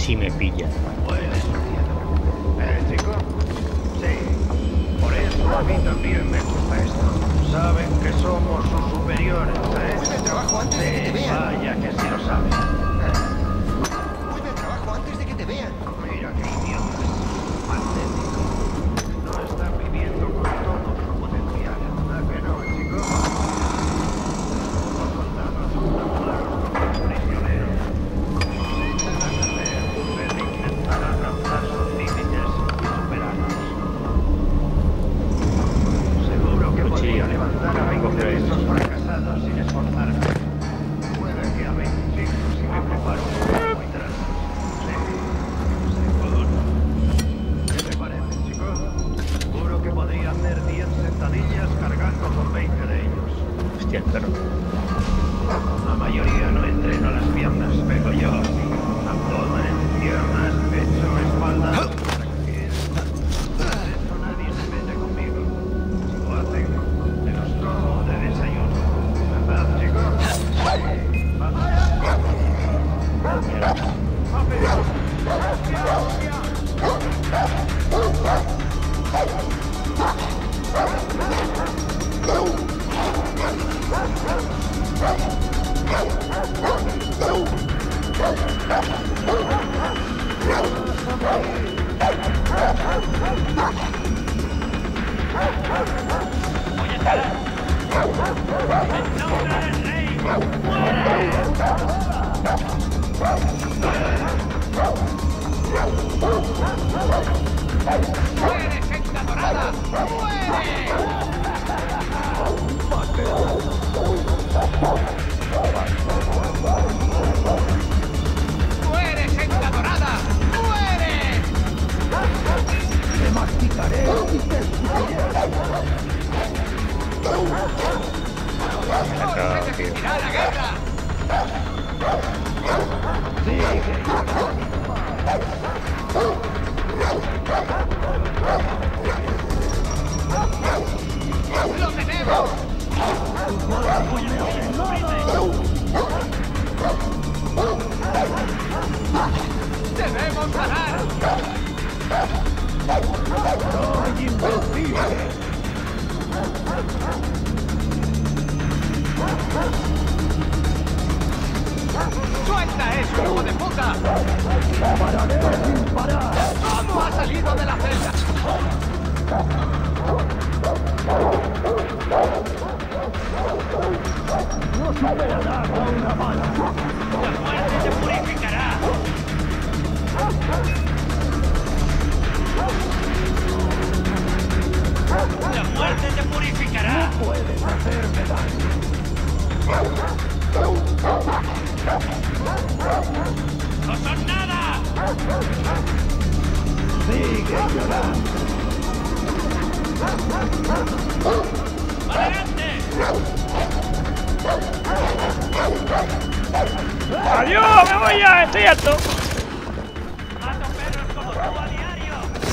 si me pilla. Huele su miedo. Chico? Sí. Por eso a mí también me gusta esto. Saben que somos sus superiores, ¿eh? Vuelve al trabajo antes de que te vean. Vaya que sí lo saben. Vuelve al trabajo antes de que te vean. Mira qué idiotas. Patético. No están viviendo con todo su potencial. ¿A que no, chicos? Los soldados tomados como prisioneros. Se echan a perder en vez de intentar alcanzar sus límites y superarlos. Seguro que podría levantar a 20 de esos fracasados sin esforzarme. Puede que a 25 si me preparo muy tras. ¿Qué te parece, chicos? Seguro que podría hacer 10 sentadillas cargando con 20 de ellos. Hostia, el perro. La mayoría no entreno las piernas, pero yo sí. Abdomen, piernas, pecho, espalda. Por eso nadie se mete conmigo. Si lo hacen, me los como de desayuno. ¿Verdad, chicos? ¡Muere, gente adorada! ¡Muere! ¡Muere, gente adorada! ¡Muere! Te masticaré y te ¡No se resistirá la guerra! ¡Lo tenemos! ¡Debemos ganar! ¡Soy invencible! ¡Suelta eso, hijo de puta! ¡Pararé sin parar! ¿Cómo ha salido de la celda? ¡No superará con una bala! ¡La muerte te purificará! ¡La muerte te purificará! ¡Puedes hacerme daño! ¡No son nada! ¡Sigue llorando! ¡Adelante! ¡Adiós! ¡Me voy ya! ¡Estoy harto! ¡Mato perros como tú a diario!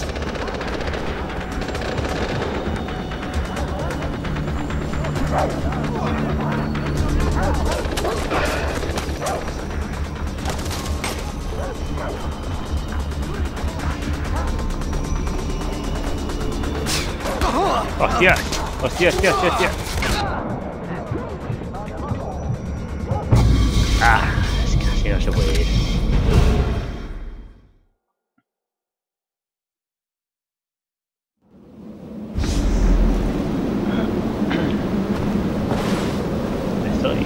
¡Hostia! ¡Hostia, hostia, hostia, hostia! ¡Ah! Es que así no se puede ir. Estoy.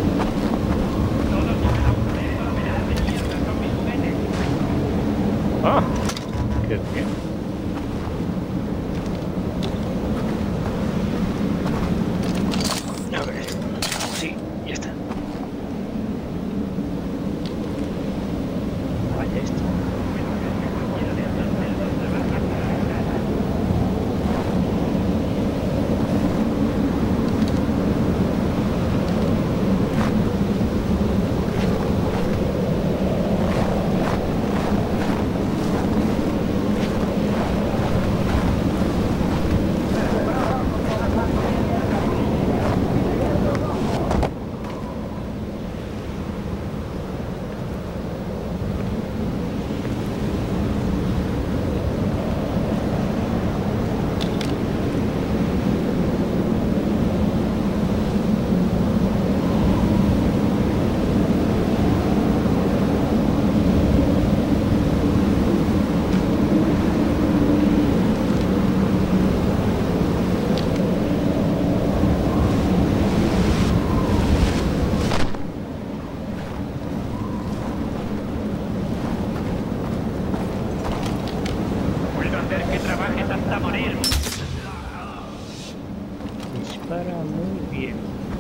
¡Ah! ¡Qué bien! A ver, sí, ya está. dispara muy bien.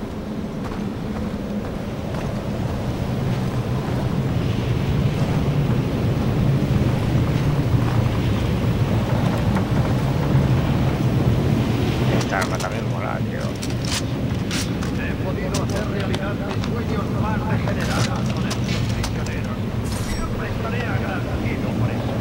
Esta arma también mola, tío. He podido hacer realidad mis sueños más degenerados con estos prisioneros. Siempre estaré agradecido por eso.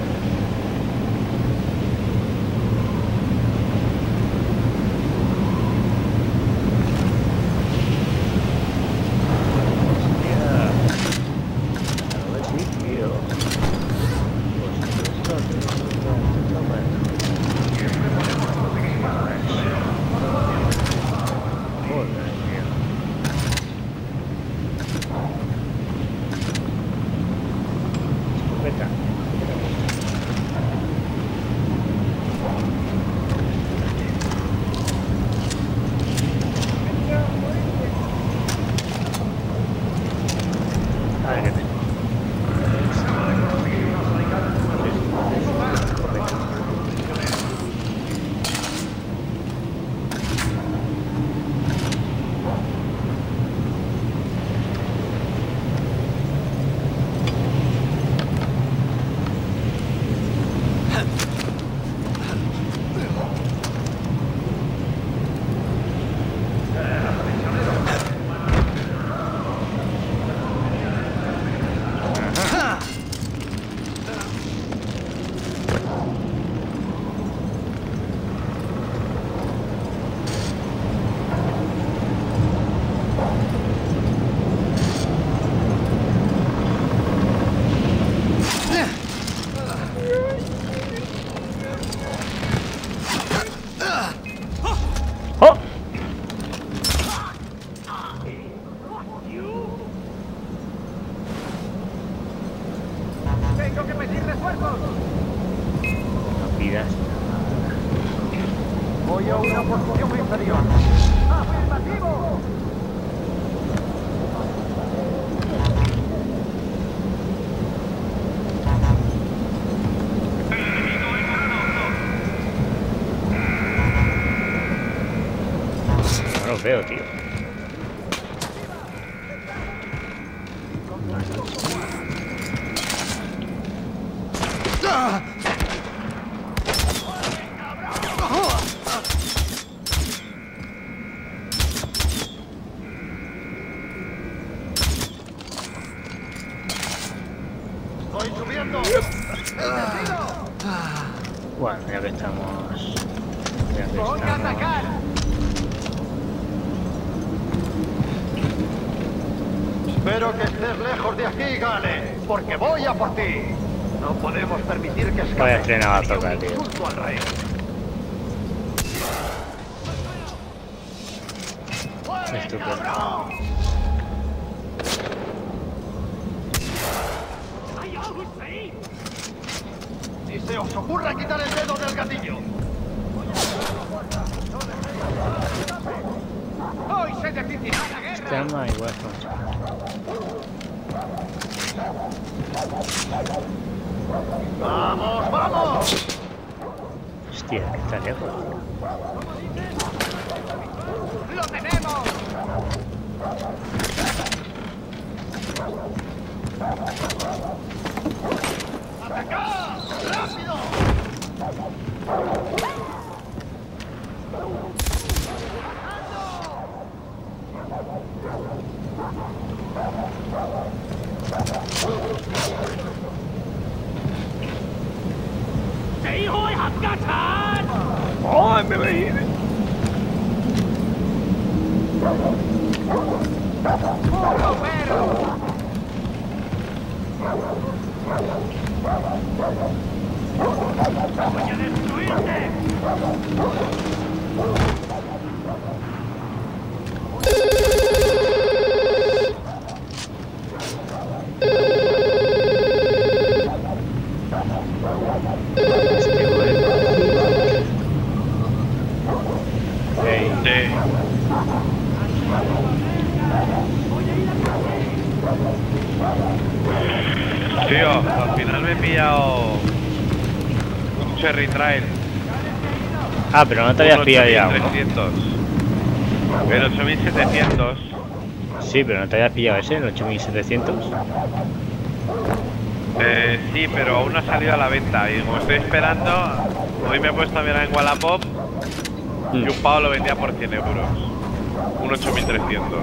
Tengo que pedir refuerzos. No pidas. Voy a una posición inferior. ¡Afirmativo! No los veo, tío. ¡Estoy subiendo! Bueno, ya que estamos... Ya que ¡Voy a atacar! Espero que estés lejos de aquí, Gale, porque voy a por ti. No podemos permitir que escape. Vaya frenada Sería un toca, tío. insulto al rey. Estúpido. Ni se os ocurra quitar el dedo del gatillo. Hoy se decidirá la guerra. Este arma igual es ¡Vamos, vamos! Hostia, que está lejos. ¡Lo tenemos! ¡Atacad! ¡Rápido! ¡Ay, me veí! ¡Voy a destruirte! Este güey. Ey. Tío, al final me he pillado un Cherry Trail. Ah, pero no te habías pillado ya uno. 300. El 8700. Sí, pero no te habías pillado ese, el 8700. Sí, pero aún no ha salido a la venta. Y como estoy esperando, hoy me he puesto a mirar en Wallapop y un pavo lo vendía por 100 euros. Un 8300.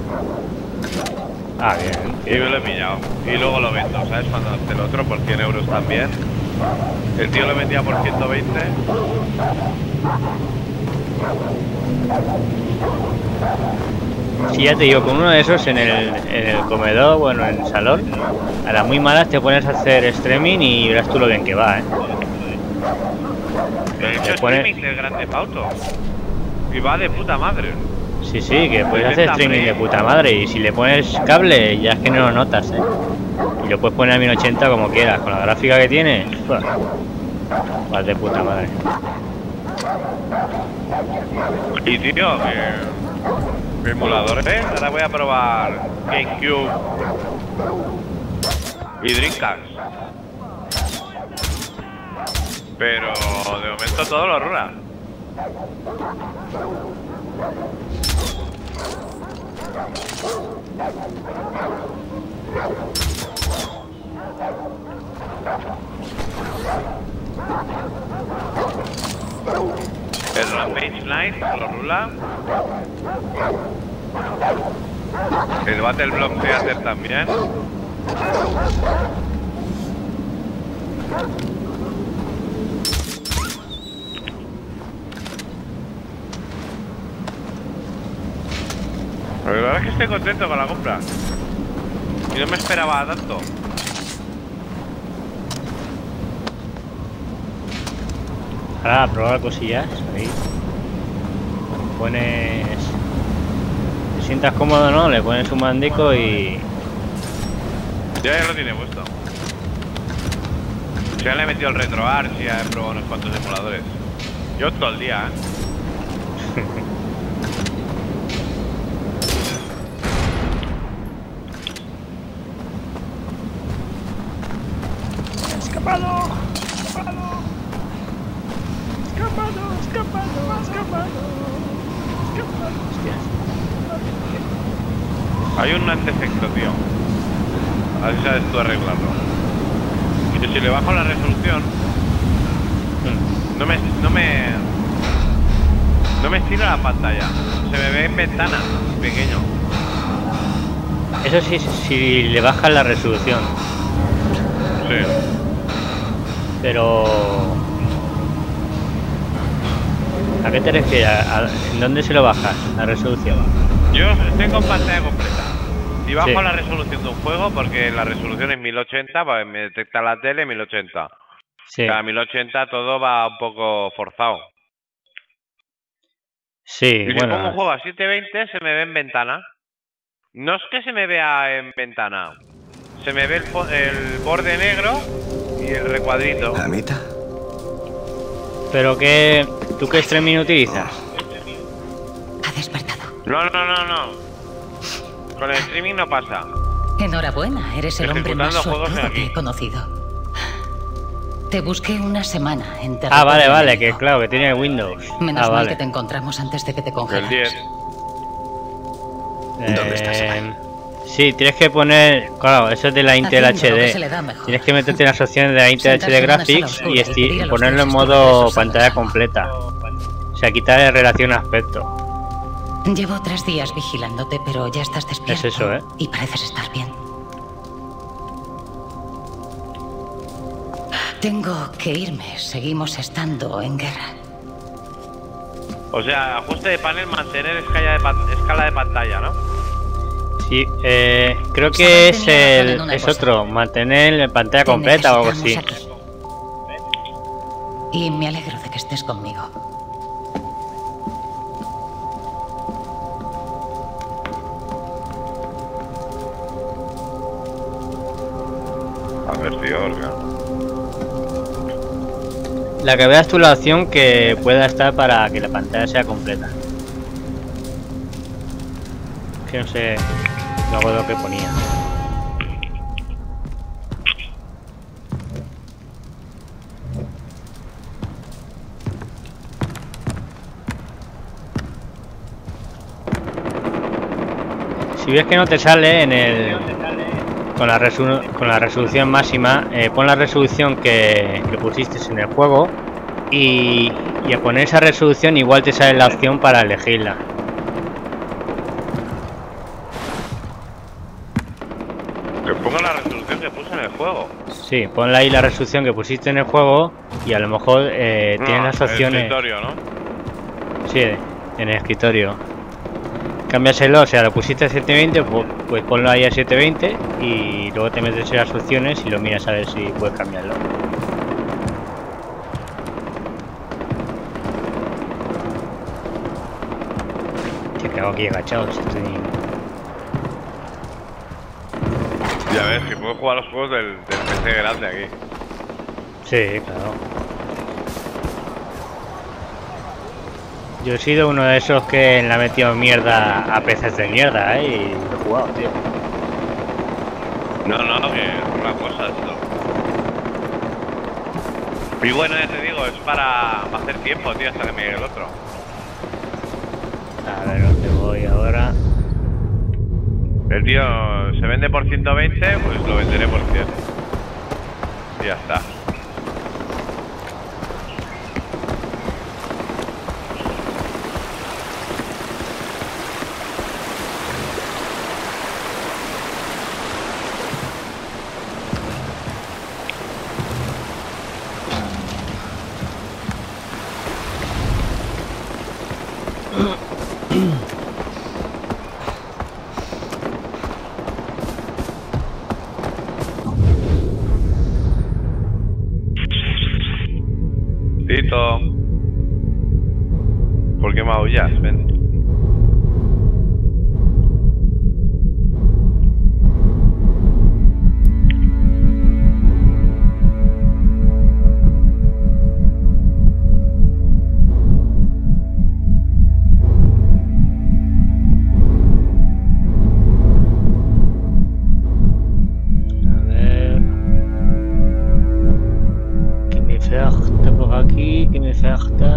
Ah, bien. Y me lo he pillado. Y luego lo vendo, ¿sabes? Cuando hace el otro por 100 euros también. El tío lo vendía por 120. Sí, ya te digo, con uno de esos en el comedor, bueno, en el salón, a las muy malas te pones a hacer streaming y verás tú lo bien que va, ¿eh? He hecho streaming del Grand Theft Auto. Y va de puta madre. Sí, sí, que puedes hacer streaming de puta madre y si le pones cable ya es que no lo notas, ¿eh? Y lo puedes poner a 1080 como quieras, con la gráfica que tiene, vas de puta madre. Y tío, emuladores, ahora voy a probar GameCube y Dreamcast. Pero de momento todo lo rura. El Rampage Knight lo rula. El Battle Block Theater también. La verdad es que estoy contento con la compra. Y no me esperaba tanto. Ahora, probar cosillas. Ahí. Pones... Te sientas cómodo, ¿no? Le pones un mandico y... Ya lo tiene puesto. Ya le he metido el RetroArch y ya he probado unos cuantos emuladores. Yo todo el día, ¡Escapado! ¡Escapado! ¡Escapado! ¡Escapado! ¡Escapado! Hostias. Hay un defecto, tío. A ver si sabes tú arreglarlo. Que si le bajo la resolución, no me estira la pantalla. Se me ve en ventana, pequeño. Eso sí, si le bajas la resolución. Sí. Pero... ¿A qué te refieres? ¿En dónde se lo bajas la resolución? Yo estoy con pantalla completa. Si bajo Sí. la resolución de un juego, porque la resolución es 1080, pues me detecta la tele 1080. Sí. Cada 1080 todo va un poco forzado. Sí, Y si pongo un bueno. juego a 720, se me ve en ventana. No es que se me vea en ventana. Se me ve el borde negro y el recuadrito. ¿Amita? ¿Pero qué... ¿Tú qué streaming utilizas? Ha despertado. No. Con el streaming no pasa. Enhorabuena, eres el hombre más Ejecutando juegos suertudo aquí. que he conocido. Te busqué una semana en Ah, vale, territorio vale, enemigo. que claro, que tiene Windows. Menos Ah, mal vale. que te encontramos antes de que te El congelaras. 10. ¿Dónde estás, Evan? Sí, tienes que poner... Claro, eso es de la Intel Haciendo lo que se HD. le da mejor. Tienes que meterte en las opciones de la Intel Sentarse HD en una sala Graphics oscura y y pedir a los ponerlo en dioses modo todopoderosos pantalla algo. completa. O sea, quitar el relación aspecto. Llevo 3 días vigilándote, pero ya estás despierto. Es eso, ¿eh? Y pareces estar bien. Tengo que irme. Seguimos estando en guerra. O sea, ajuste de panel, mantener escala de pantalla, ¿no? Sí, creo Se que mantenía razón en una es cosa. otro, mantener la pantalla Te completa o algo así. necesitamos aquí. Y me alegro de que estés conmigo. A ver, tío, Olga. La que veas tú la opción que pueda estar para que la pantalla sea completa. Que no sé luego lo que ponía. Si ves que no te sale en el con la resolución máxima, pon la resolución que pusiste en el juego y a poner esa resolución igual te sale la opción para elegirla. Que ponga la resolución que puse en el juego. Sí, ponle ahí la resolución que pusiste en el juego y a lo mejor tienes las opciones. En el escritorio, ¿no? Sí, en el escritorio. Cámbiaselo, o sea, lo pusiste a 720, pues ponlo ahí a 720 y luego te metes en las opciones y lo miras a ver si puedes cambiarlo. Tío, que hago aquí agachado, si estoy... Ya ves, que puedo jugar los juegos del PC grande aquí. Sí, claro. Yo he sido uno de esos que le ha metido mierda a peces de mierda, y lo he jugado, tío. No, que es una cosa esto. Y bueno, ya te digo, es para hacer tiempo, tío, hasta que me llegue el otro. A ver dónde voy ahora. El tío se vende por 120, pues lo venderé por 100. Y ya está. Tito, ¿por qué maullas? Ven. Aquí, que me falta.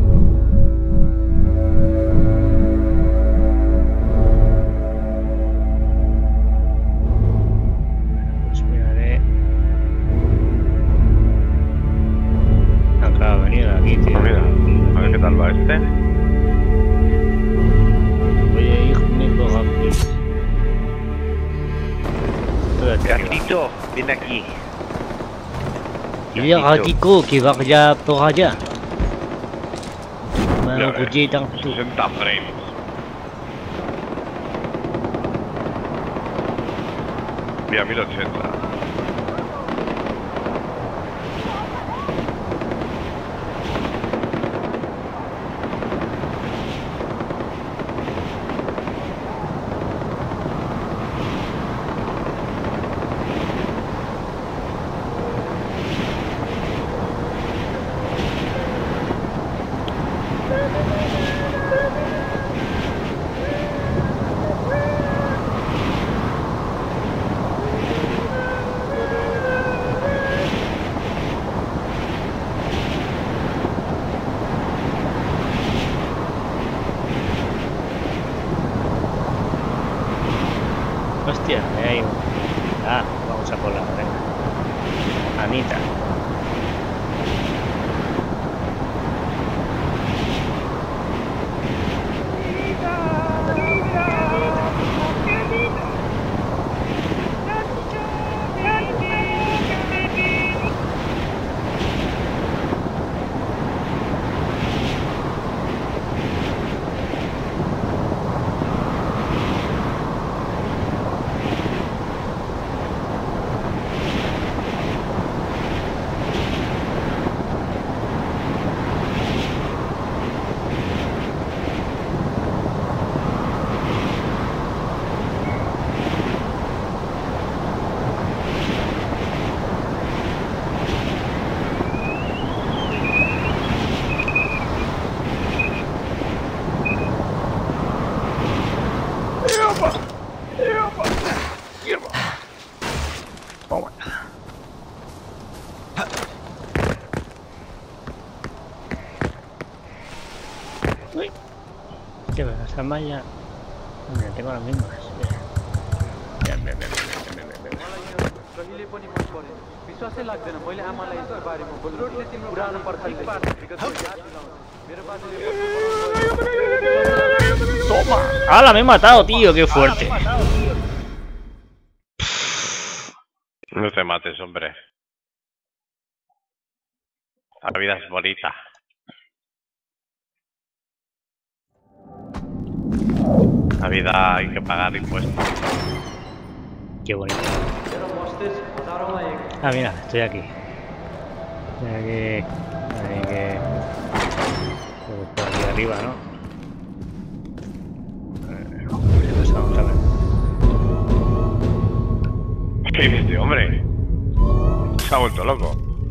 Pues miraré. Acaba de venir aquí, tío. Mira, a ver qué tal va este. Voy a irme por aquí. Gatito, ven aquí. Y el gatico que vaya por allá. Ya Mano, ves, cuchita. 60 frames. Mira, 1080. Hostia, hay un... Ah, vamos a por la venga. Anita. Uy. ¿Qué ves? Esa malla. Mira, tengo las mismas. Bien, bien, bien, bien, bien, bien, bien, bien. कहिले पनि मन परेन विश्वासै लाग्दैन मैले आमालाई यसको बारेमा बोल्नु पुरानो पर्खाइले मेरो बाजेले ¡Toma! ¡Hala! Me he matado, tío. ¡Qué fuerte! No te mates, hombre. La vida es bonita. La vida hay que pagar impuestos. ¡Qué bonito! मेरो मस्तिष्क हजारौंमा एक Ah, mira, estoy aquí. Estoy aquí. Hay que... por aquí arriba, ¿no? ¿Qué pasa? Vamos a ver. ¿Qué dice este hombre? Se ha vuelto loco.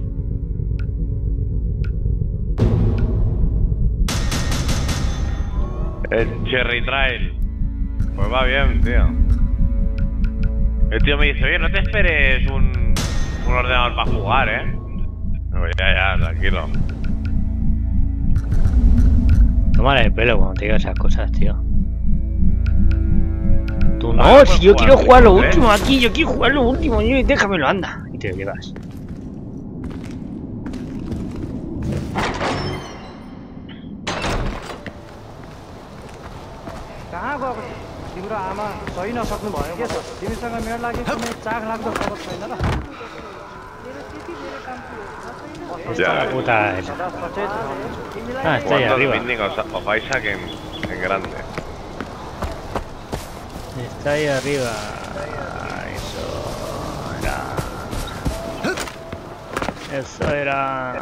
El Cherry Trail. Pues va bien, tío. El tío me dice, oye, no te esperes un ordenador para jugar, ¿eh? Digo, ya, tranquilo. Tómale el pelo cuando te diga esas cosas, tío. Tú no, Vale, si pues yo quiero jugar lo ¿eh? último aquí, yo quiero jugar lo último, déjamelo, anda. Y te lo llevas. कहाँ गएको तिम्रो आमा सही नसक्नु भयो के छ तिमीसँग मेरो लागि कुनै चाख लाग्दो खबर छैन र Ya. La puta esa. सदा सचेत रहनु Ah, está ahí Jugando al arriba. Binding os vais a que en grande. Está ahí arriba. Eso era. Eso era.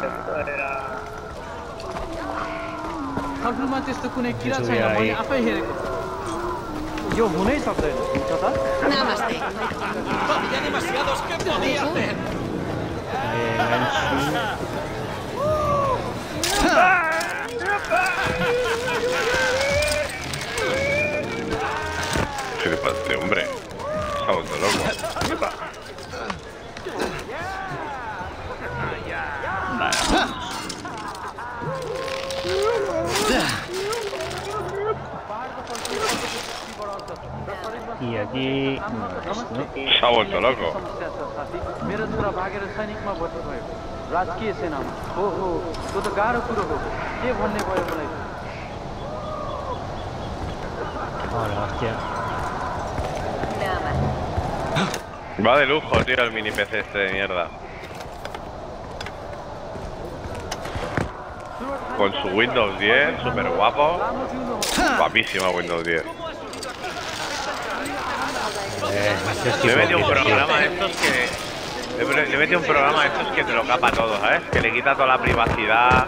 थल्पुमा त्यस्तो कुनै किरा त्यसो छैन भए मैले आफै हेरेको यो हुनै सक्दैन हुन्छ त Namaste. ¿Qué le pasa a este hombre? Se ha vuelto loco. Y aquí. No. Se ha vuelto loco. समस्या छ साथी मेरो छोरा भागेर सैनिकमा भर्ती भयो राजकीय सेनामा हो त्यो त गाह्रो कुरो हो के भन्ने भयो मलाई Ahora, hostia. Va de lujo, tío, el mini PC este de mierda. Con su Windows 10, súper guapo. Guapísima Windows 10. Este Le he tipo metido un que se programa de estos que... Le he metido un programa de estos que te lo capa todo, ¿sabes? Que le quita toda la privacidad.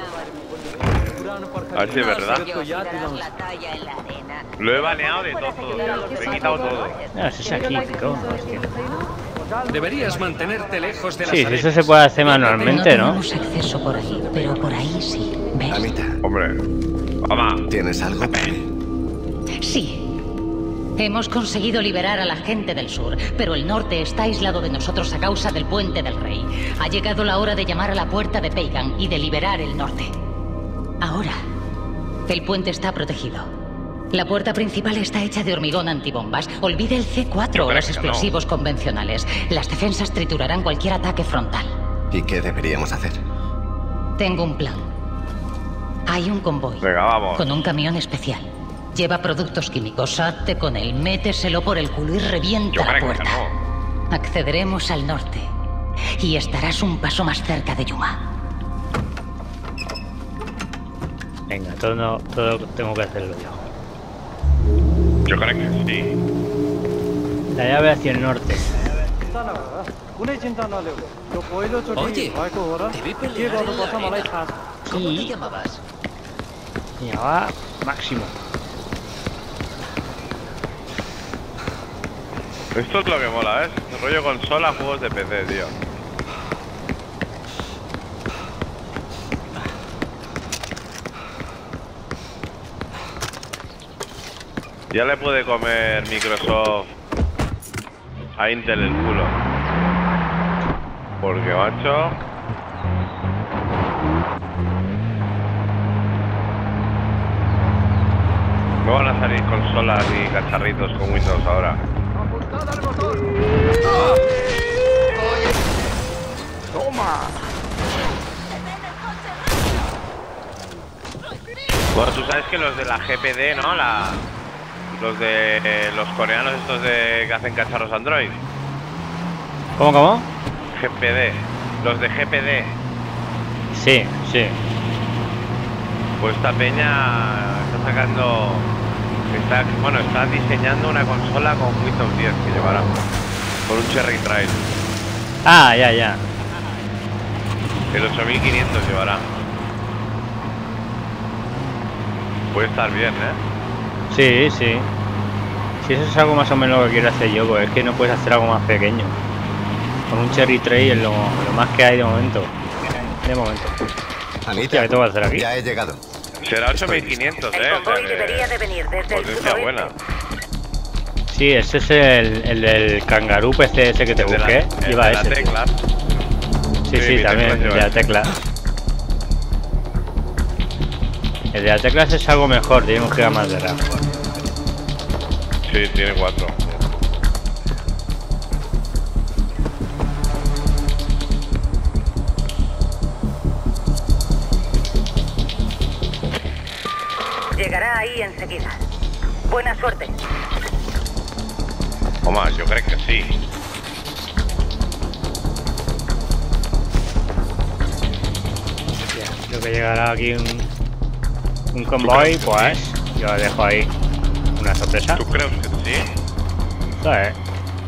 A ver si es verdad. Lo he baneado de todo. Le he quitado todo. Ah, eso es aquí, picón, hostia. Deberías mantenerte lejos de las Sí, arenas. eso se puede hacer manualmente, No ¿no? tenemos acceso por ahí, pero por ahí sí. ¿Ves? Anita, Hombre. Vamos. ¿tienes algo para mí? Sí. Hemos conseguido liberar a la gente del sur, pero el norte está aislado de nosotros a causa del puente del rey. Ha llegado la hora de llamar a la puerta de Pagan y de liberar el norte. Ahora, el puente está protegido. La puerta principal está hecha de hormigón antibombas. Olvide el C4 o los explosivos convencionales. Las defensas triturarán cualquier ataque frontal. ¿Y qué deberíamos hacer? Tengo un plan. Hay un convoy Venga, vamos. con un camión especial. Lleva productos químicos. Hazte con él, méteselo por el culo y revienta Yo la creo que puerta. no. Accederemos al norte y estarás un paso más cerca de Yuma. Venga, todo tengo que hacerlo yo. Yo creo que sí. La llave hacia el norte. चिन्ता नगर कुनै चिन्ता नलेऊ यो पहिलोचोटि Oye, भएको हो र te vi के pelear en गर्नुपर्छ la मलाई arena. थाहा छ ¿Cómo te Y llamabas? ya va máximo. Esto es lo que mola, ¿ves? Rollo consola, juegos de PC, tío. Ya le puede comer Microsoft a Intel el culo. Porque, macho... No van a salir consolas y cacharritos con Windows ahora. ¡Apuntad al botón! Bueno, tú sabes que los de la GPD, ¿no? Los de los coreanos estos que hacen cacharros Android. ¿Cómo? GPD. Los de GPD. Sí, sí. Pues esta peña está sacando... Está diseñando una consola con Windows 10 que llevará. Con un Cherry Trail. Ah, ya. El 8500 llevará. Puede estar bien, ¿eh? Sí. Si eso es algo más o menos lo que quiero hacer yo, pues es que no puedes hacer algo más pequeño. Con un Cherry Trail es lo más que hay de momento. Anita, ¿qué te voy a hacer aquí? ya he llegado. Será 8500, El convoy debería de venir desde el potencia sudoeste. buena. Sí, ese es el del Kangaroo PC ese que te busqué. Lleva el de ese. la tecla. Sí, también, el de la tecla. El de la tecla es algo mejor, tiene 1 GB más de RAM. Sí, tiene 4. Llegará ahí enseguida. Buena suerte. Oma, yo creo que sí. Creo que llegará aquí un convoy, pues yo lo dejo ahí. Una sorpresa. ¿Tú crees que sí? ¿Sabes?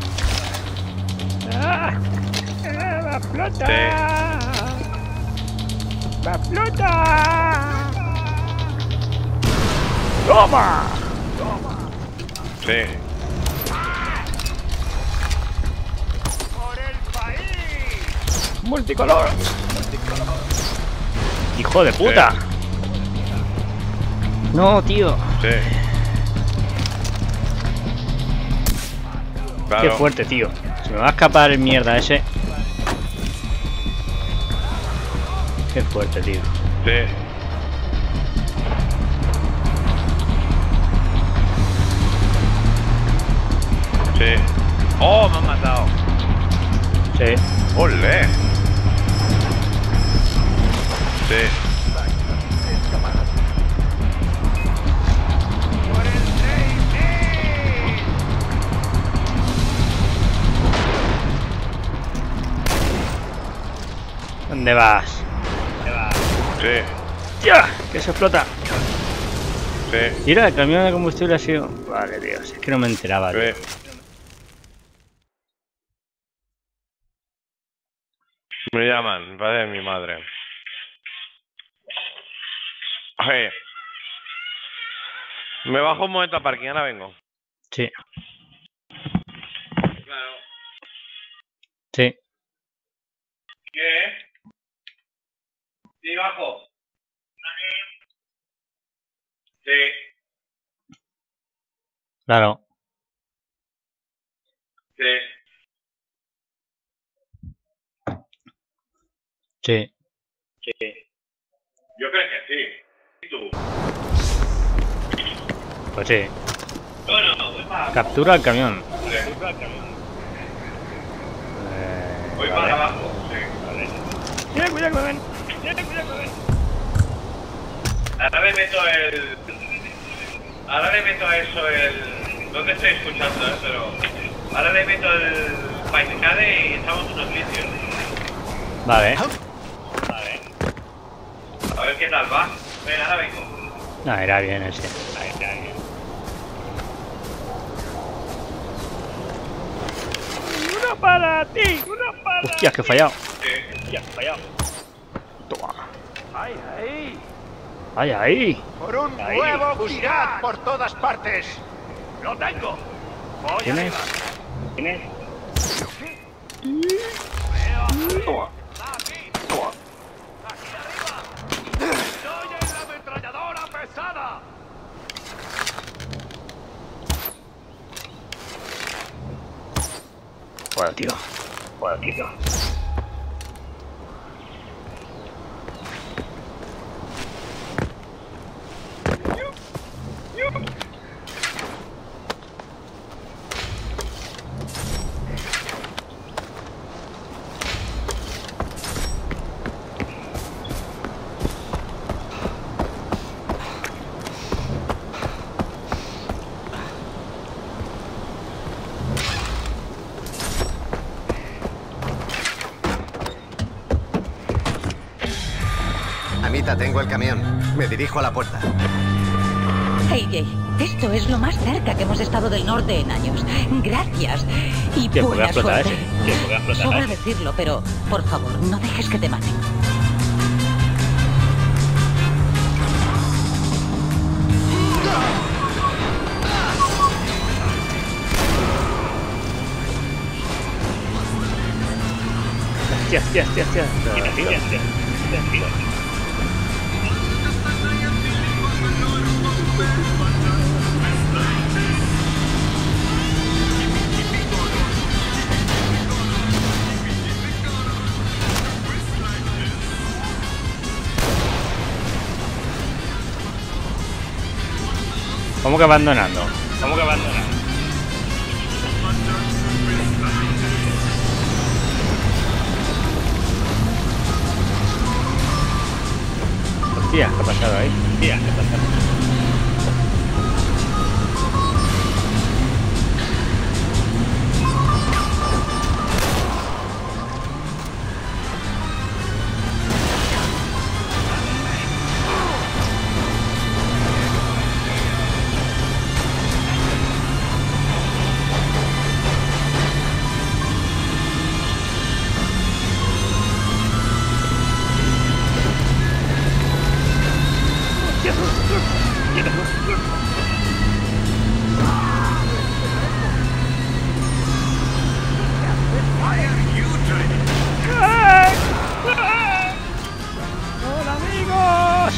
¡La flota! ¡La flota! ¡Toma! Sí. ¡Por el país! ¡Multicolor! ¡Hijo de puta! No, tío. Sí. Claro. Qué fuerte, tío. Se me va a escapar el mierda ese. Qué fuerte, tío. Sí. Sí. ¡Oh, me han matado! Sí. ¡Olé! Sí. ¿Dónde vas? Sí. ¡Ya! ¡Que se explota! Sí. Mira, el camión de combustible ha sido... Vale, Dios, es que no me enteraba, tío. Sí. Me llaman, me parece mi madre. Oye. Me bajo un momento a parking, ahora vengo. Sí, Claro. sí. ¿Qué? Sí, bajo. Sí. Claro. Sí. Sí. Yo creo que sí. ¿Y tú? Pues sí. Bueno, voy para... Captura el camión. Voy para abajo. Sí. Cuidado, cuidado, ven. Ahora le meto el... Ahora le meto a eso el... No te estoy escuchando, pero... Ahora le meto el paiscade y echamos unos vicios. Vale. A ver qué tal va. Venga, ahora vengo. No, era bien ese. ¡Uno para ti! ¡Uno para ti! ¡Hostia, que he fallado! Toma. ¡Ay, ay! ¡Ay, ay! ¡Por un huevo girad por todas partes! ¡Lo tengo! ¡Voy ¿Tienes? arriba! Toma. ¡Aquí arriba! ¡Soy en la ametralladora pesada! Bueno, tío. Amita, tengo el camión. Me dirijo a la puerta. AJ, esto es lo más cerca que hemos estado del norte en años. Gracias. Y Que pueda buena explotar suerte. ese. Que pueda explotar Sobra ese. decirlo, pero por favor, no dejes que te maten. Hostia. ¿Cómo que abandonando? Hostia, ¿qué ha pasado ahí? ¡Hola, amigos!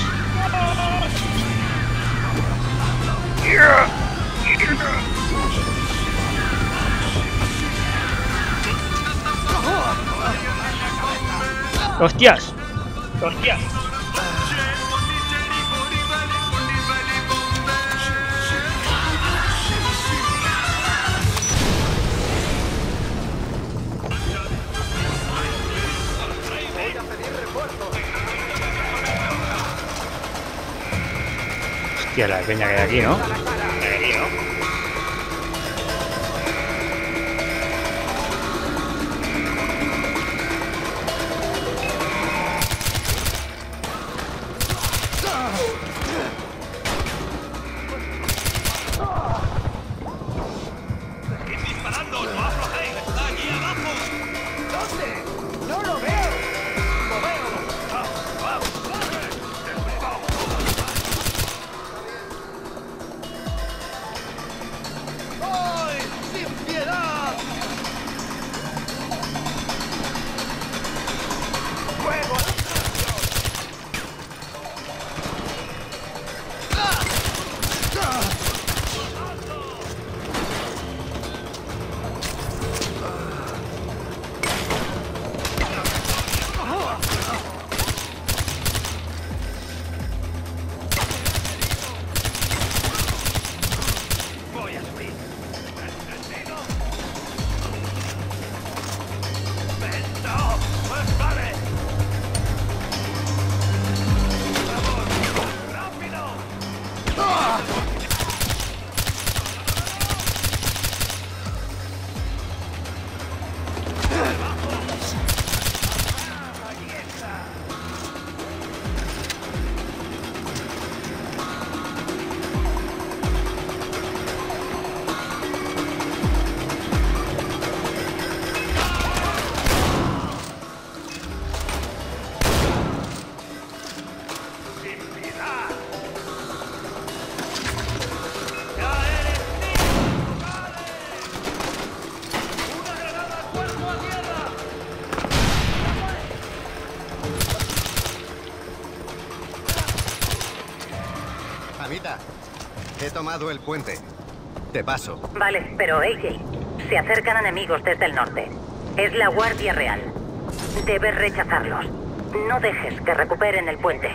¡Hostias! Hostia, la peña que hay aquí, ¿no? Amita, he tomado el puente. Te paso. Vale, pero AJ, se acercan enemigos desde el norte. Es la Guardia Real. Debes rechazarlos. No dejes que recuperen el puente.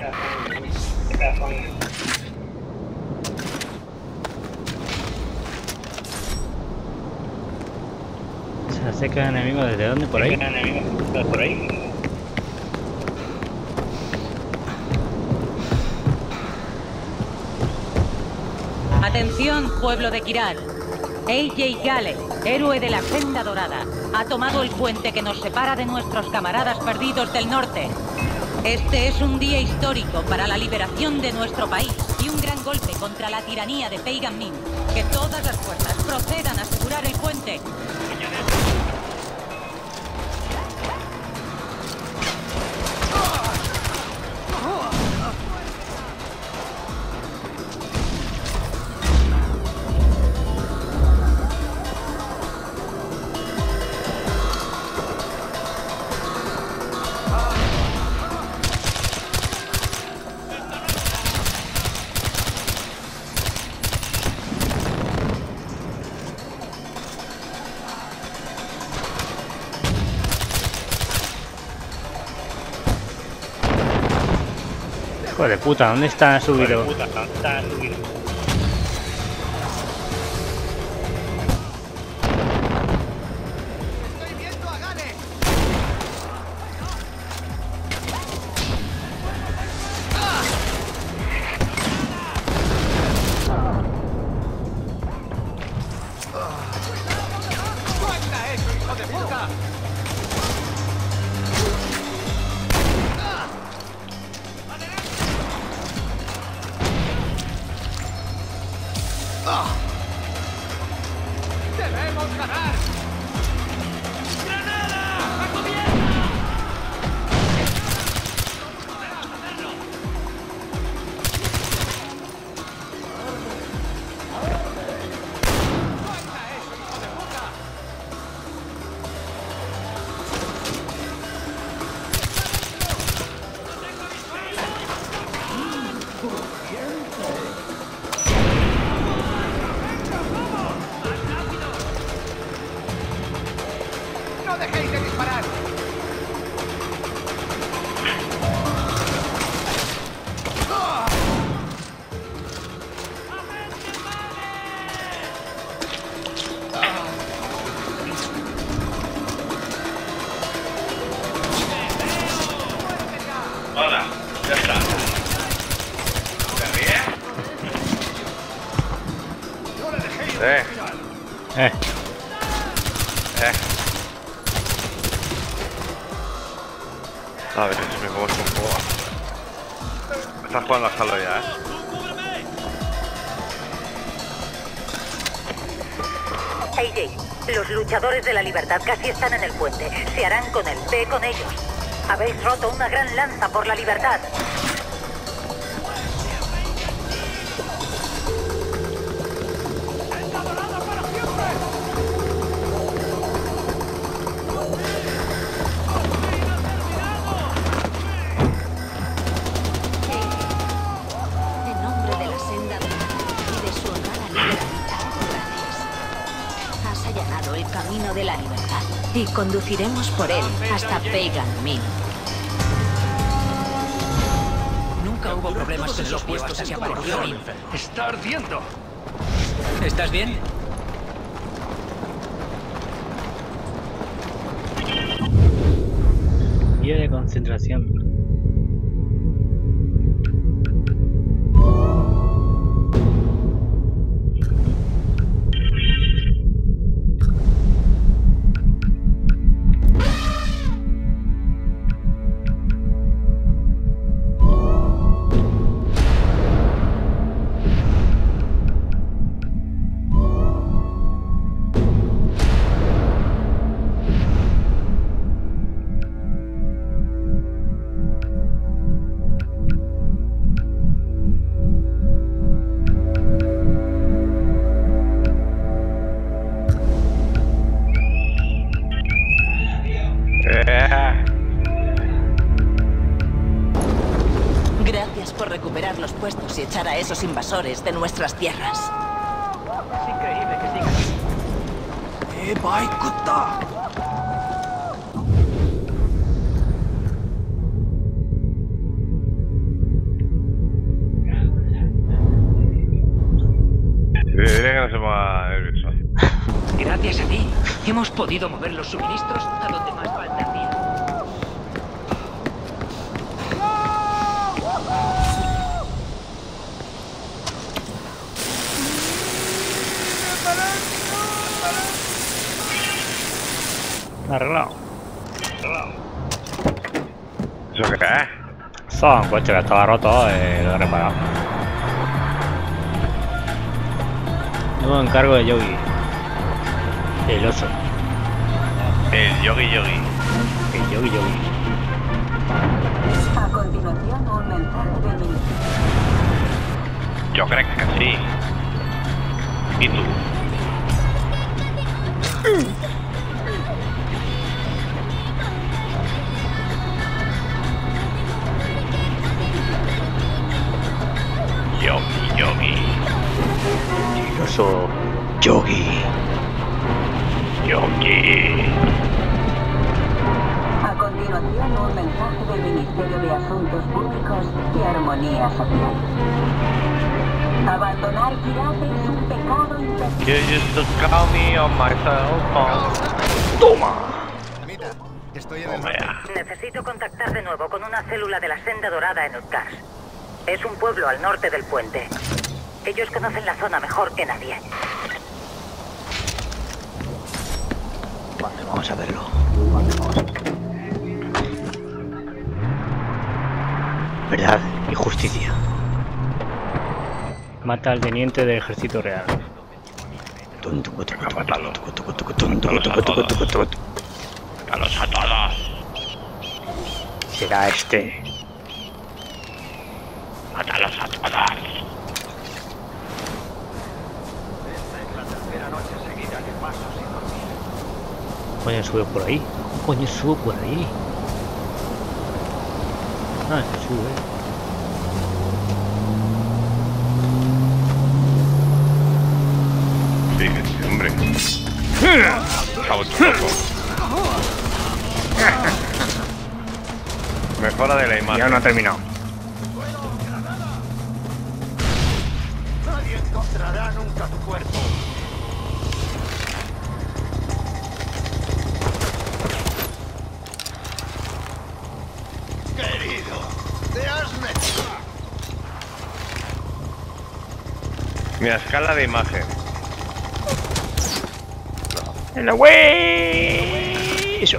¿Se acercan enemigos desde dónde? ¿Por ahí? Atención, pueblo de Kiral. AJ Gale, héroe de la Senda Dorada, ha tomado el puente que nos separa de nuestros camaradas perdidos del norte. Este es un día histórico para la liberación de nuestro país y un gran golpe contra la tiranía de Pagan Min. Que todas las fuerzas procedan a asegurar el puente. Hijo de puta, ¿dónde está subido? ¡Estoy viendo a Gane! ¡Suelta eso, hijo de puta! ¡Debemos ganar! ¡No dejéis de disparar! Hola, ya está. ¿Te ríes? A ver si me muevo un poco. Estás jugando a Halo ya, AJ, los luchadores de la libertad casi están en el puente. Se harán con él. Ve con ellos. Habéis roto una gran lanza por la libertad. En nombre de la senda y de su honrada libertad, gracias. Has allanado el camino de la libertad y conduciremos por él hasta Pagan Min. Nunca hubo problemas en los puestos que apareció. ¡Está ardiendo! ¿Estás bien? Guía de concentración. Gracias por recuperar los puestos y echar a esos invasores de nuestras tierras. Es increíble que sigan aquí. भाई कुत्ता Diré que no se ponga nervioso. Gracias a ti, hemos podido mover los suministros a donde más falta hacía. Arreglado. ¿Eso qué es? Estaba un coche que estaba roto, lo he reparado. Nuevo encargo de Yogi. El oso. El Yogi. El Yogi. A continuación, un mensaje de ministro. Yo creo que sí. ¿Y tú? Yogi. El oso. Yogi. A continuación, un mensaje del Ministerio de Asuntos Públicos y Armonía Social. Abandonar Kirate es un pecado imperdoble. You used to call me on my cell phone. ¡Toma! Mira, estoy en el Toma norte. ya. Necesito contactar de nuevo con una célula de la Senda Dorada en Utgard. Es un pueblo al norte del puente. Ellos conocen la zona mejor que nadie. Vale, vamos a verlo. Verdad y justicia. Mata al teniente del ejército real. Mátalos a todos. Será este. Mátalos a todos. Coño, sube por ahí. Coño, sube por ahí. Ah, se sube. Sí, hombre. Está vuelto loco. Mejora de la imagen. Ya no ha terminado. Nadie encontrará nunca tu cuerpo. Querido, te has metido. Mira, escala de imagen. ¡En la wey! Eso.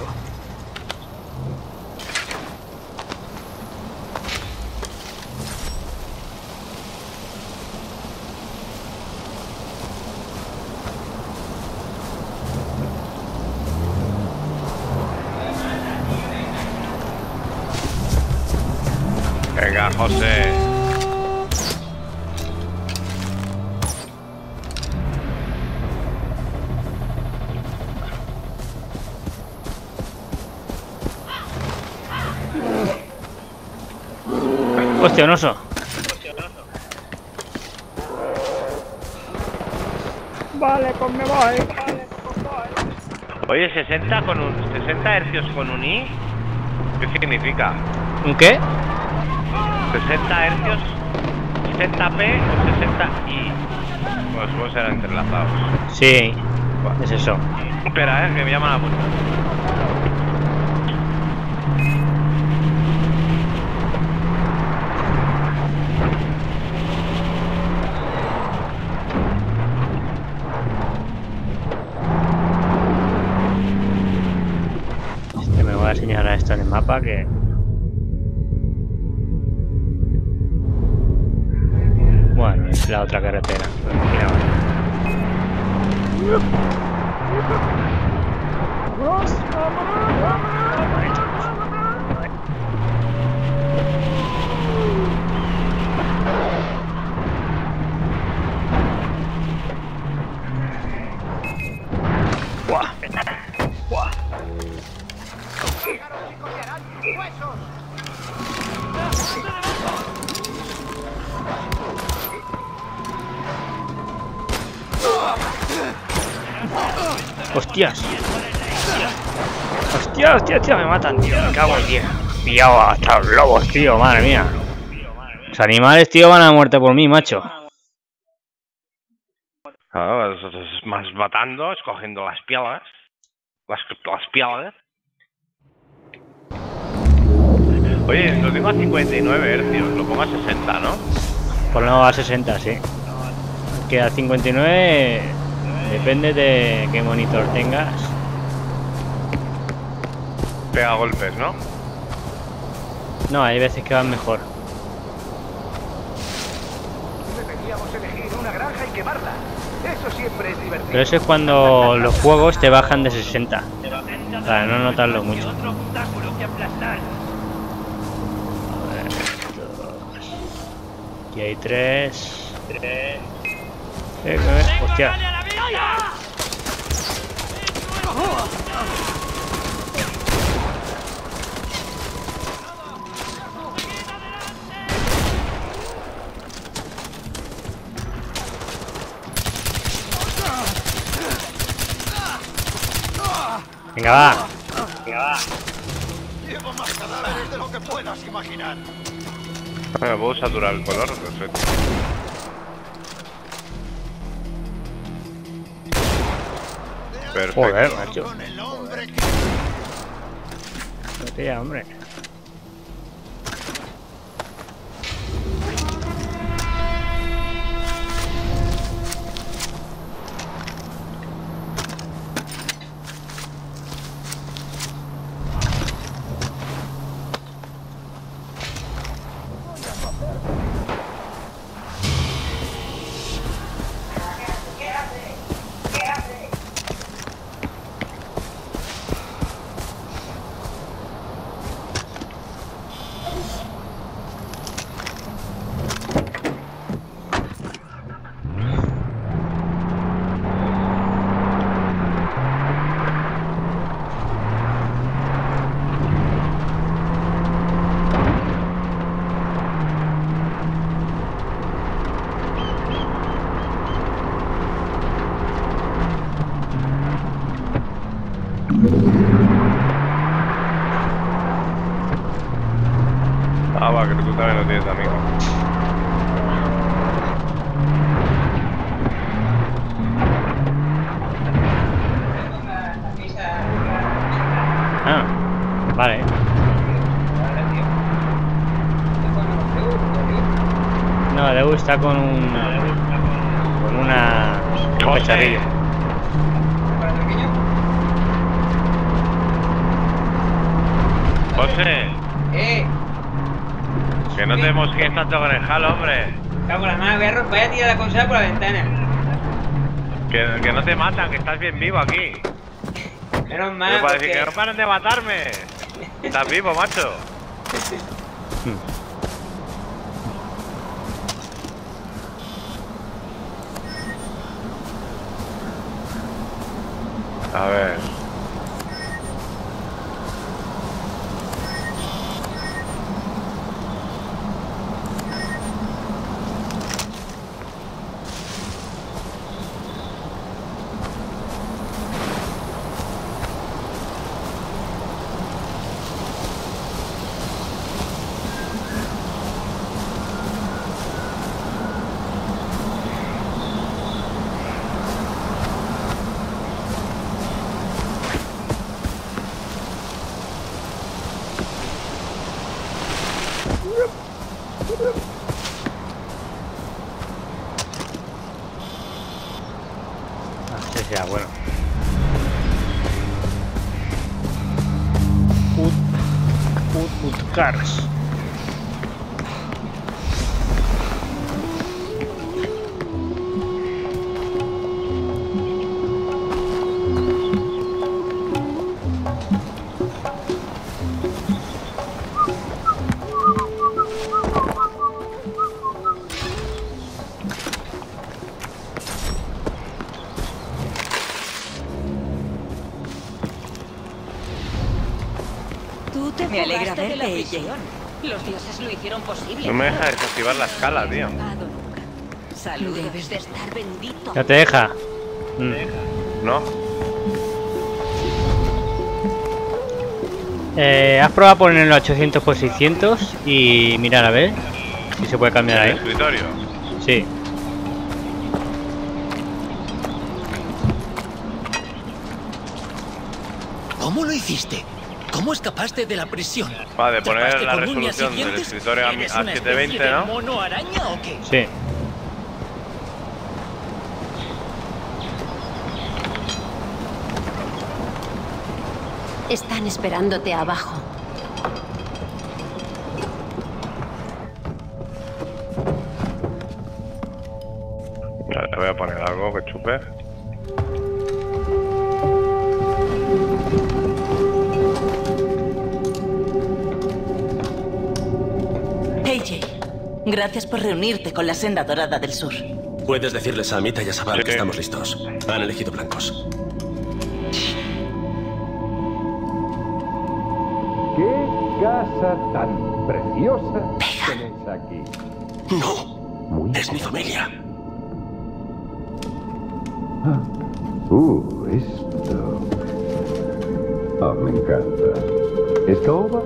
Venga, José. Hostia, un oso. Vale, pues me voy. Oye, 60 hercios con un i. ¿Qué significa? ¿Un qué? 60 hercios, 60p o 60i. Pues supongo que serán entrelazados. Sí, es eso. Espera, que me llaman a la puerta. Me voy a señalar esto en el mapa que... Bueno, es la otra carretera. Mira, ¡buah! ¡Buah! ¡Hostias! ¡Hostia! Me matan, tío. Me cago en 10. Pillado hasta los lobos, tío. Madre mía. Los animales, tío, van a muerte por mí, macho. Claro, más matando, escogiendo las pieles. Las pieles. Oye, lo tengo a 59 hercios, lo pongo a 60, ¿no? Ponlo a 60, sí. Que a 59 depende de qué monitor tengas. Pega golpes, ¿no? No, hay veces que van mejor. Deberíamos elegir una granja y quemarla. Eso siempre es divertido. Pero eso es cuando los juegos te bajan de 60. Para no notarlo mucho. Otro obstáculo que aplastar. Aquí hay 3. Hostia. ¡Dale a la vida! Venga, va. Llevo más cadáveres de lo que puedas imaginar. Bueno, puedo saturar el color, perfecto. Perfecto. Joder, macho. Con el hombre que... Hostia, hombre. Ah, va, que tú también lo tienes, amigo. Ah, vale. No, Deu está con un... con una... un cacharrillo. José, que no te mosques tanto con el jalo, hombre. Cago la mano, voy a tirar la consola por la ventana. Que no te matan, que estás bien vivo aquí. Menos Pero mal, para decir porque... que no paren de matarme. Estás vivo, macho. A ver. Sí, sí, bueno. Cars. Tú te Me alegra fugaste de la verte, prisión. Los dioses lo hicieron posible. No me deja desactivar la escala, tío. Saludos. Debes de estar bendito. Ya te deja. ¿No? Has probado ponerlo a 800 por 600 y mirar a ver si se puede cambiar ¿En el ahí. escritorio? Sí. ¿Cómo lo hiciste? ¿Cómo escapaste de la prisión? Va, de poner ¿Tapaste la con uñas y resolución del dientes? escritorio a ¿Eres una 720, especie de ¿no? mono araña o qué? Sí. Están esperándote abajo. que chupe. AJ, gracias por reunirte con la Senda Dorada del Sur. Puedes decirles a Amita y a Sabal Sí. que estamos listos. Han elegido blancos. ¿Qué casa tan preciosa tenéis aquí? No, es mi familia. Esto. Oh, me encanta. ¿Escoba?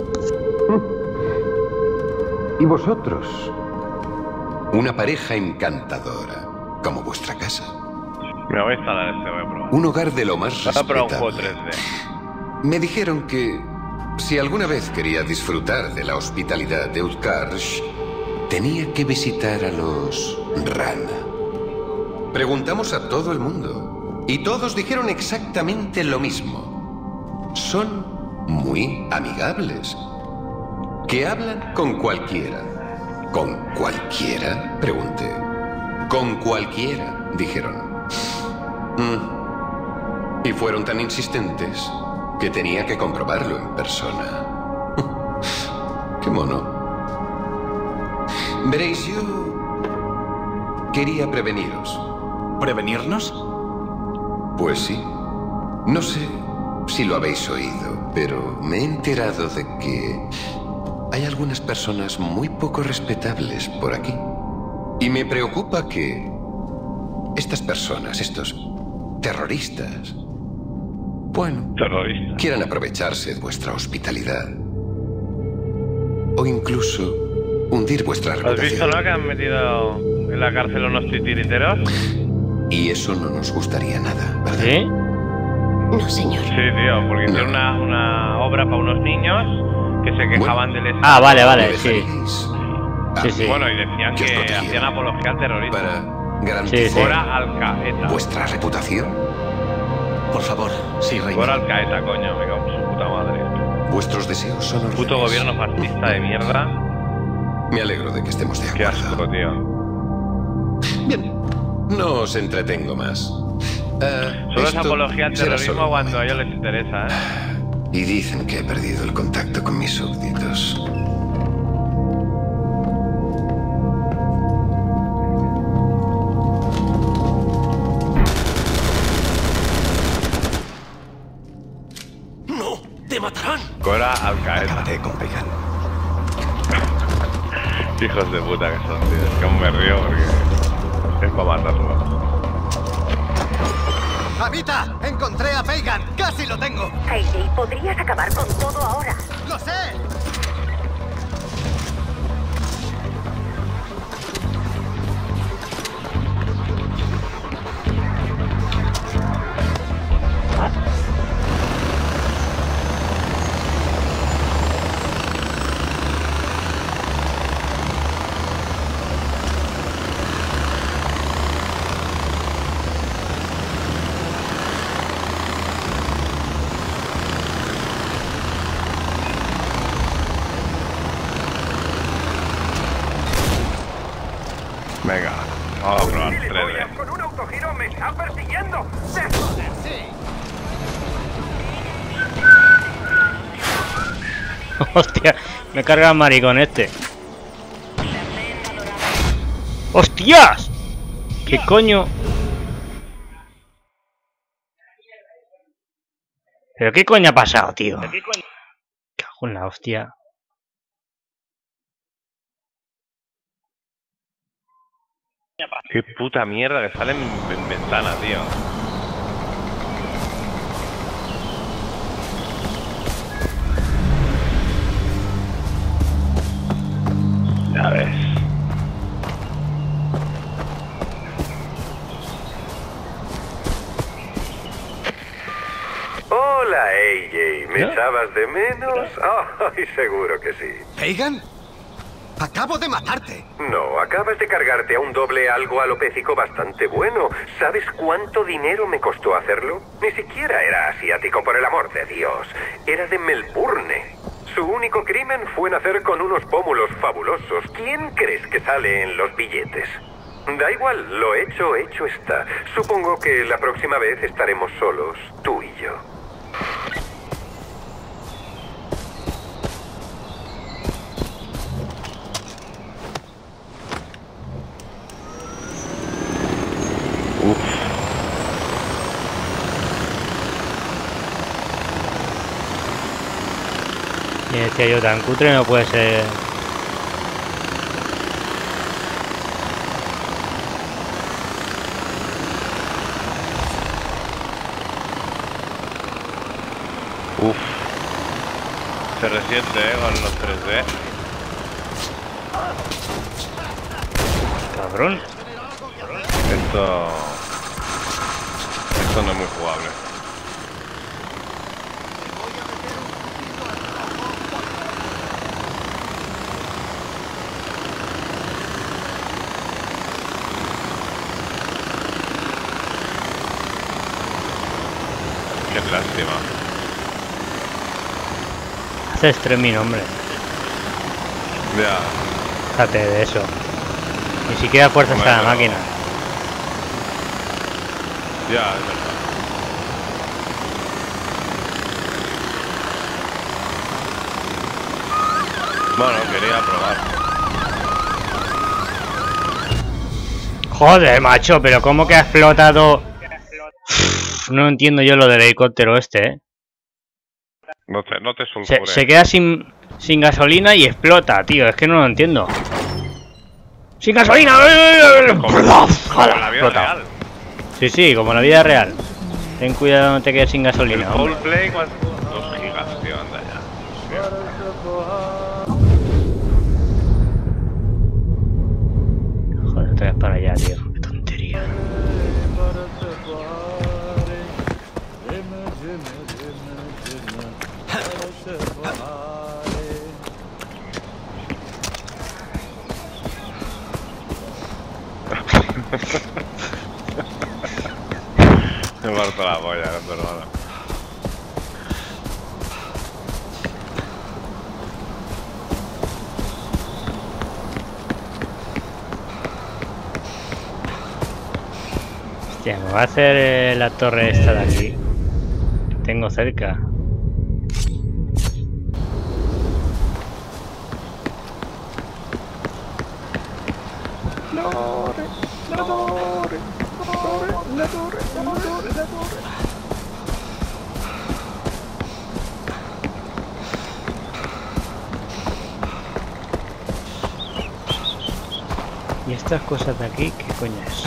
¿Y vosotros? Una pareja encantadora, como vuestra casa. Me voy a instalar este, voy a probar. Un hogar de lo más Voy a probar un juego respetable. 3D. Me dijeron que si alguna vez quería disfrutar de la hospitalidad de Utkarsh, tenía que visitar a los Rana. Preguntamos a todo el mundo y todos dijeron exactamente lo mismo. Son muy amigables, que hablan con cualquiera. ¿Con cualquiera? Pregunté. Con cualquiera, dijeron. Y fueron tan insistentes que tenía que comprobarlo en persona. Qué mono. Veréis, yo quería preveniros. ¿Prevenirnos? Pues sí. No sé si lo habéis oído, pero me he enterado de que hay algunas personas muy poco respetables por aquí. Y me preocupa que estas personas, estos terroristas, bueno, quieran aprovecharse de vuestra hospitalidad. O incluso hundir vuestra ¿Has reputación. visto, no, que han metido en la cárcel unos titiriteros? Y eso no nos gustaría nada, ¿verdad? ¿Sí? No, señor. Sí, tío, porque hicieron una obra para unos niños que se quejaban del Estado. Ah, vale, sí. Sí, sí. Bueno, y decían que hacían apología al terrorismo. Garantizar Fuera Al-Qaeda. vuestra reputación. Por favor, sí, reina. Fuera Al-Qaeda, coño, me cago en su puta madre. Vuestros deseos son órdenes. Puto gobierno fascista de mierda. Me alegro de que estemos de Qué acuerdo. asco, tío. Bien, no os entretengo más. Solo es Esto apología al será terrorismo solo un cuando a ellos les interesa, ¿eh? Y dicen que he perdido el contacto con mis súbditos. ¡No! ¡Te matarán! Cora Al-Qaeda. Acabate con Peigan. Hijos de puta que son, tío. Es que aún me río porque es para matarlo. ¡Amita! ¡Encontré a Peigan! ¡Casi lo tengo! AJ, podrías acabar con todo ahora. ¡Lo sé! Venga, vamos a probar 3D. Con un autogiro me está persiguiendo. Hostia, me carga el maricón este. ¡Hostias! ¿Qué coño? ¿Pero qué coño ha pasado, tío? Cago en la hostia. Qué puta mierda que sale en ventana, tío. Ya ves. Hola, AJ. ¿Me echabas de menos? Ay, seguro que sí. ¿Peigan? Acabo de matarte. No, acabas de cargarte a un doble algo alopécico bastante bueno. ¿Sabes cuánto dinero me costó hacerlo? Ni siquiera era asiático, por el amor de Dios. Era de Melbourne. Su único crimen fue nacer con unos pómulos fabulosos. ¿Quién crees que sale en los billetes? Da igual, lo hecho está. Supongo que la próxima vez estaremos solos, tú y yo. Y decía yo, tan cutre no puede ser. Uf. Se resiente, con los 3D. Cabrón. Esto no es muy jugable. Qué lástima. Hace streaming, hombre. Ya. Fíjate de eso. Ni siquiera fuerzas Bueno, a la máquina. Ya, es verdad. Bueno, quería probar. Joder, macho, pero ¿cómo que ha explotado? No entiendo yo lo del helicóptero este, ¿eh? No te sulfures. Se queda sin gasolina y explota, tío. Es que no lo entiendo. ¡Sin gasolina! Como la vida Explota. real. Sí, como la vida real. Ten cuidado, no te quedes sin gasolina. El hombre. full play, 2 gigas, tío, anda ya. Joder, te vas para allá, tío. Qué tontería. Me parto la polla, no perdona. Hostia, me va a hacer la torre esta de aquí. Tengo cerca. ¿Y estas cosas de aquí qué coño es?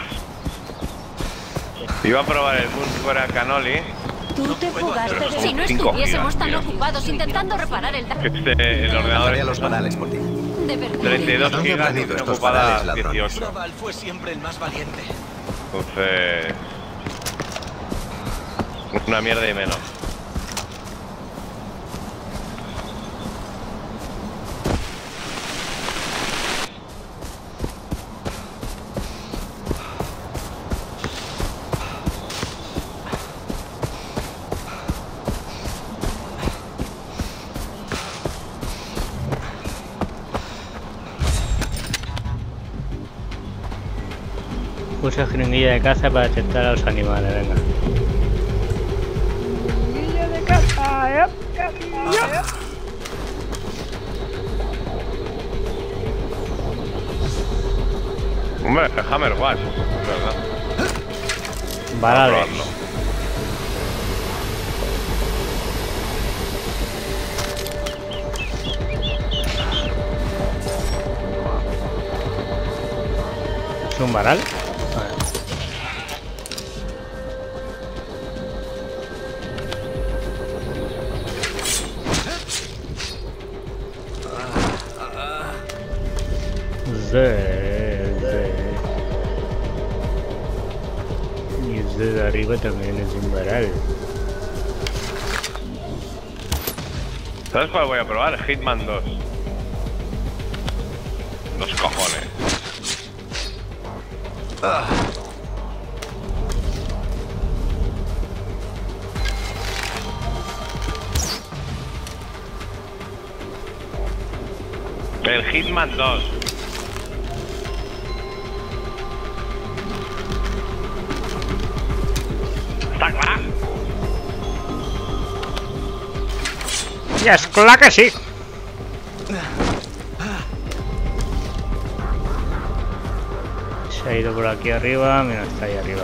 Iba a probar el Moon a Canoli. Tú te fugaste de... Son Si no 5 estuviésemos gigas, tan tío. ocupados intentando reparar el daño. El ordenador Pagaré a los panales por ti. De verdad. 32 ¿Dónde gigas han ido y estos ocupada panales ladrones? 18. Naval fue siempre el más valiente. Entonces... una mierda y menos. Puse jeringuilla de caza para detectar a los animales, venga. Guilla de casa, Hombre, el Hammer Watch, es verdad. Vale. Vamos a probarlo. ¿Es un varal? Vale. Y ese de arriba también es un varal. ¿Sabes cuál voy a probar? Hitman 2. Los cojones. El Hitman 2. ¡Hostias! ¡Claro que sí! Se ha ido por aquí arriba. Mira, está ahí arriba.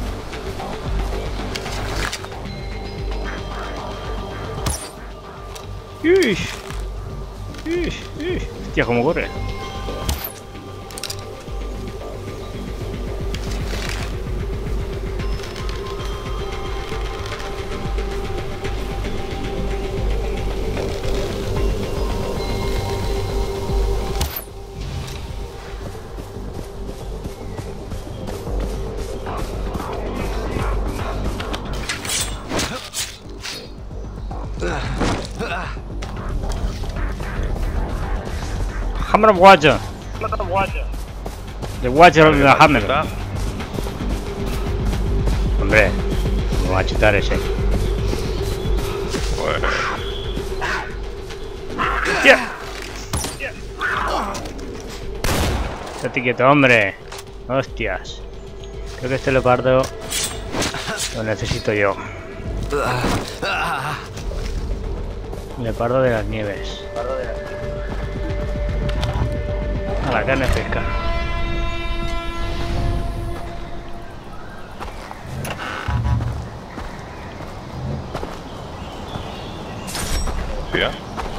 Hostia, cómo corre. Hammer of Watcher. The Watcher of the Hammer. Hombre, me va a chutar ese. ¡Hostia! Estate quieto, hombre. Hostias. Creo que este leopardo lo necesito yo. Leopardo de las nieves. A la carne fresca. ¿Sí?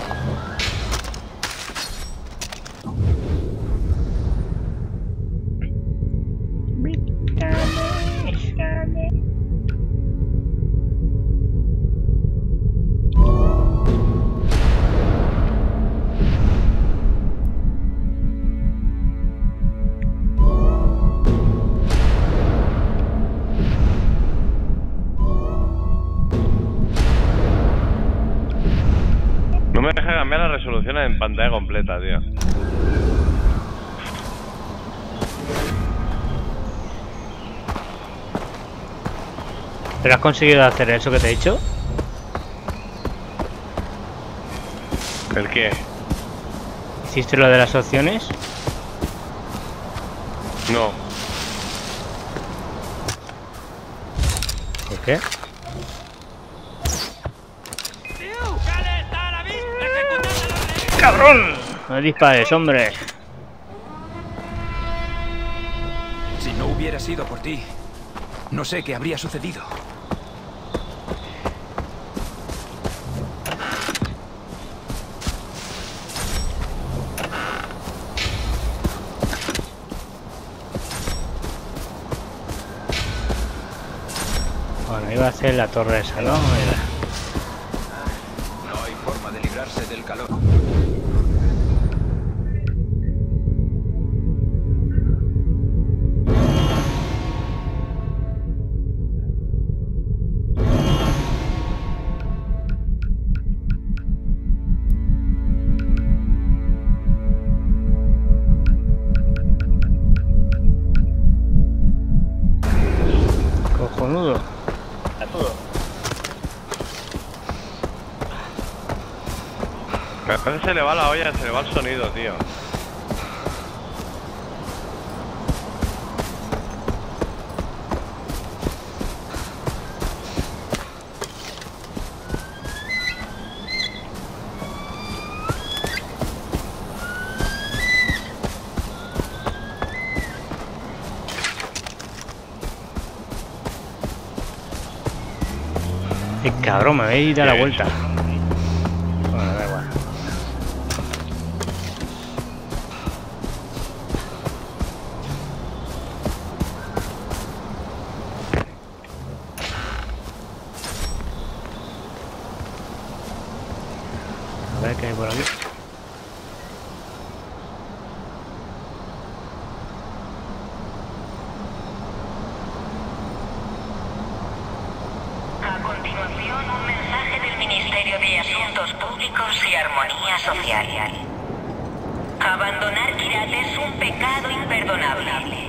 No me deja cambiar la resolución en pantalla completa, tío. ¿Pero has conseguido hacer eso que te he dicho? ¿El qué? ¿Hiciste lo de las opciones? No. ¿Por qué? ¡Cabrón! No dispares, hombre. Si no hubiera sido por ti, no sé qué habría sucedido. Bueno, iba a hacer la torre esa, ¿no? Mira. No hay forma de librarse del calor. Cojonudo. A veces se le va la olla, se le va el sonido, tío. Cabrón, me habéis dado la vuelta. Bueno, da igual. A ver qué hay por aquí. A continuación, un mensaje del Ministerio de Asuntos Públicos y Armonía Social. Abandonar Kirat es un pecado imperdonable.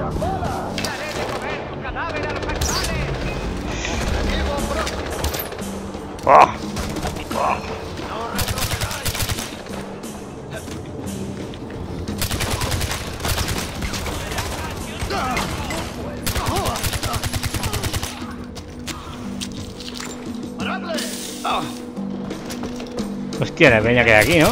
¡Oh! Hostia, la peña que hay aquí, ¿no?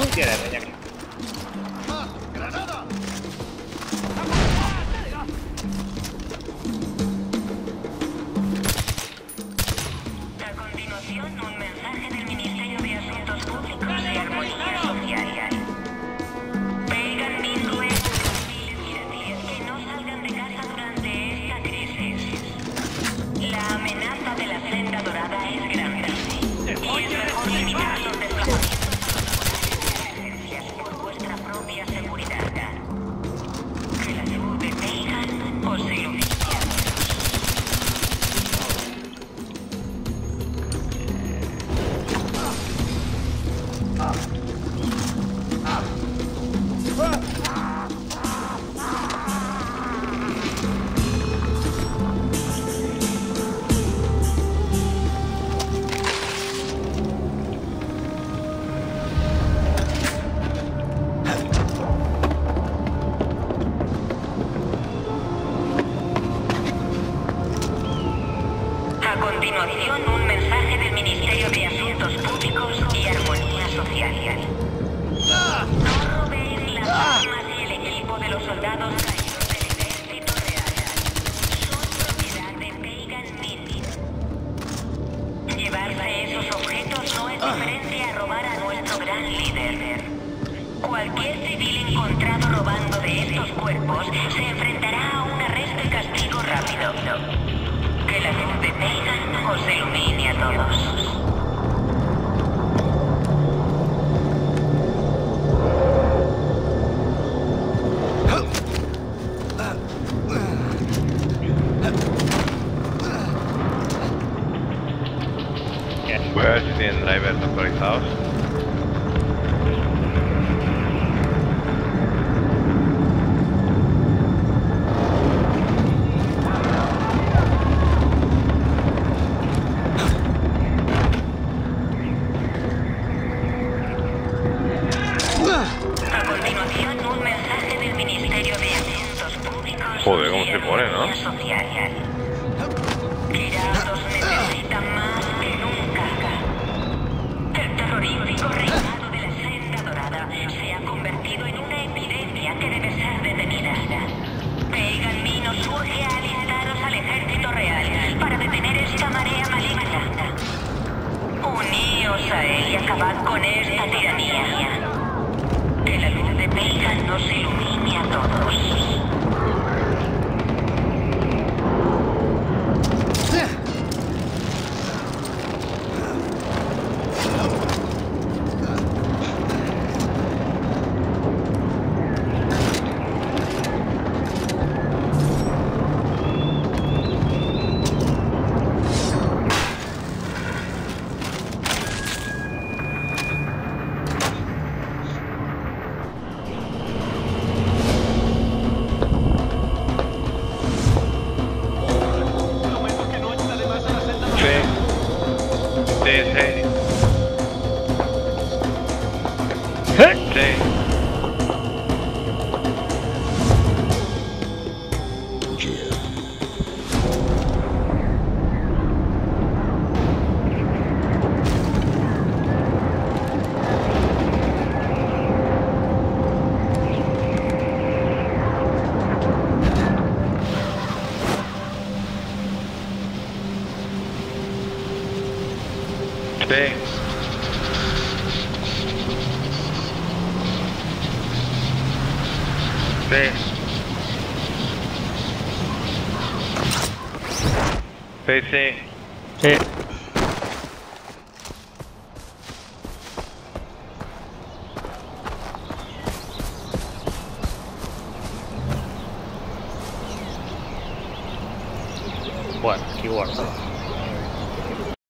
continuación, un mensaje del Ministerio de Asuntos Públicos y Armonía Social. No robéis las armas y el equipo de los soldados caídos del ejército real. Son propiedad de Pagan Min. Llevarse esos objetos no es diferente a robar a nuestro gran líder. Cualquier civil encontrado robando de estos cuerpos se enfrentará a un arresto y castigo rápido. Que la luz de Pagan os ilumine a todos. Voy a ver si tienen drivers actualizados. A continuación, un mensaje del Ministerio de Asuntos Públicos. Joder, cómo se pone, ¿no? Girados necesita más que nunca. El terrorífico reinado de la Senda Dorada se ha convertido en una epidemia que debe ser detenida. Pagan Min os urge a alistaros al ejército real para detener esta marea maligna. Uníos a él y acabad con esta tiranía. Que la luz de Pagan nos ilumine a todos. PC. Sí. Bueno, aquí guardo.